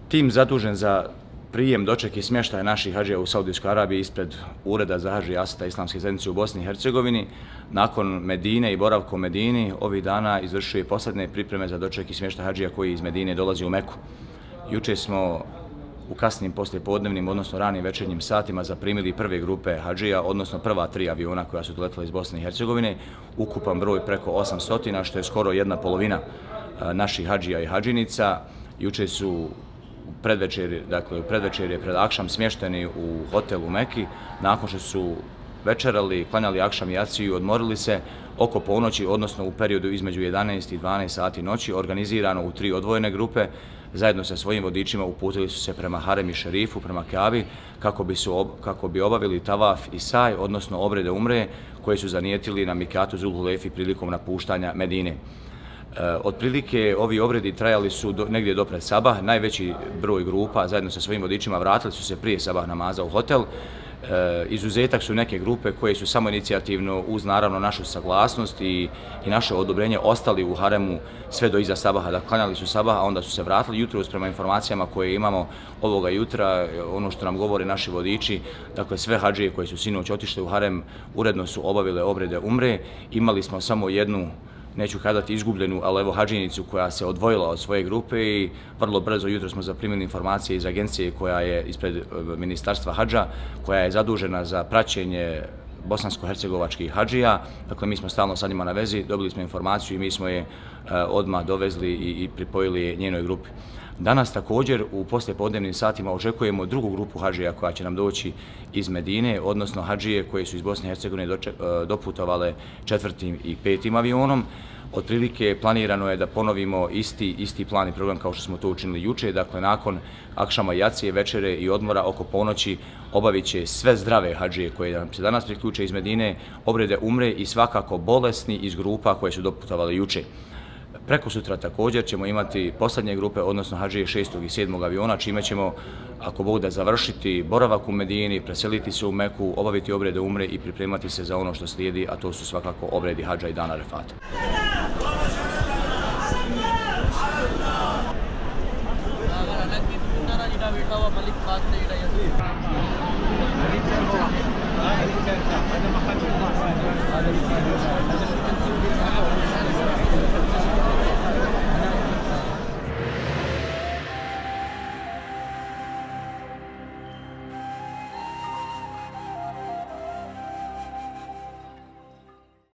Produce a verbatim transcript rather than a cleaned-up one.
Tim zadužen za prijem, doček i smještaj naših hadžija u Saudijskoj Arabiji ispred Ureda za hadž i aseta Islamske zajednice u Bosni i Hercegovini, nakon Medine i boravka u Medini, ovih dana izvršuje posebne pripreme za doček i smještaj hadžija koji iz Medine dolazi u Meku. Juče smo u kasnim poslijepodnevnim, odnosno ranim večernjim satima zaprimili prve grupe hadžija, odnosno prva tri aviona koja su doletila iz Bosne i Hercegovine, ukupan broj preko osamsto, što je skoro jedna polovina naših hadžija i hadžinica. Juče su predvečer, dakle, predvečer je pred akšam smješteni u hotelu u Meki, nakon što su večerali, klanjali akšam i jaciju, odmorili se oko ponoći, odnosno u periodu između jedanaest i dvanaest sati noći, organizirano u tri odvojene grupe, zajedno sa svojim vodičima uputili su se prema Harem i Šerifu, prema Kabi, kako bi, su, kako bi obavili tavaf i saj, odnosno obrede umre, koje su zanijetili na Mikatu Zulhulefi prilikom napuštanja Medine. Otprilike ovi obredi trajali su do, negdje do pred sabah. Najveći broj grupa zajedno sa svojim vodičima vratili su se prije sabah namaza u hotel. E, izuzetak su neke grupe koje su samo inicijativno uz naravno našu saglasnost i, i naše odobrenje ostali u haremu sve do iza sabaha. Dakle, klanjali su sabah, a onda su se vratili jutros prema informacijama koje imamo ovoga jutra, ono što nam govore naši vodiči. Dakle, sve hadžije koje su sinoć otišli u harem uredno su obavile obrede umre. Imali smo samo jednu, neću kazati izgubljenu, ali evo hadžinicu koja se odvojila od svoje grupe i vrlo brzo jutro smo zaprimili informacije iz agencije koja je ispred Ministarstva hadža, koja je zadužena za praćenje bosansko-hercegovačkih hadžija. Dakle, mi smo stalno sa njima na vezi, dobili smo informaciju i mi smo je odmah dovezli i, i pripojili je njenoj grupi. Danas također u poslijepodnevnim satima očekujemo drugu grupu hadžija koja će nam doći iz Medine, odnosno hadžije koje su iz Bosne i Hercegovine doputovale četvrtim i petim avionom. Otprilike planirano je da ponovimo isti, isti plan i program kao što smo to učinili juče. Dakle, nakon akšama jacije, večere i odmora oko ponoći obavit će sve zdrave hadžije koje nam se danas priključe iz Medine, obrede umre i svakako bolesni iz grupa koje su doputovali juče. Preko sutra također ćemo imati posljednje grupe, odnosno hadžije šestog i sedmog aviona, čime ćemo, ako Bog da, završiti boravak u Medini, preseliti se u Meku, obaviti obrede umre i pripremati se za ono što slijedi, a to su svakako obredi hadža i dana Arefata. Ada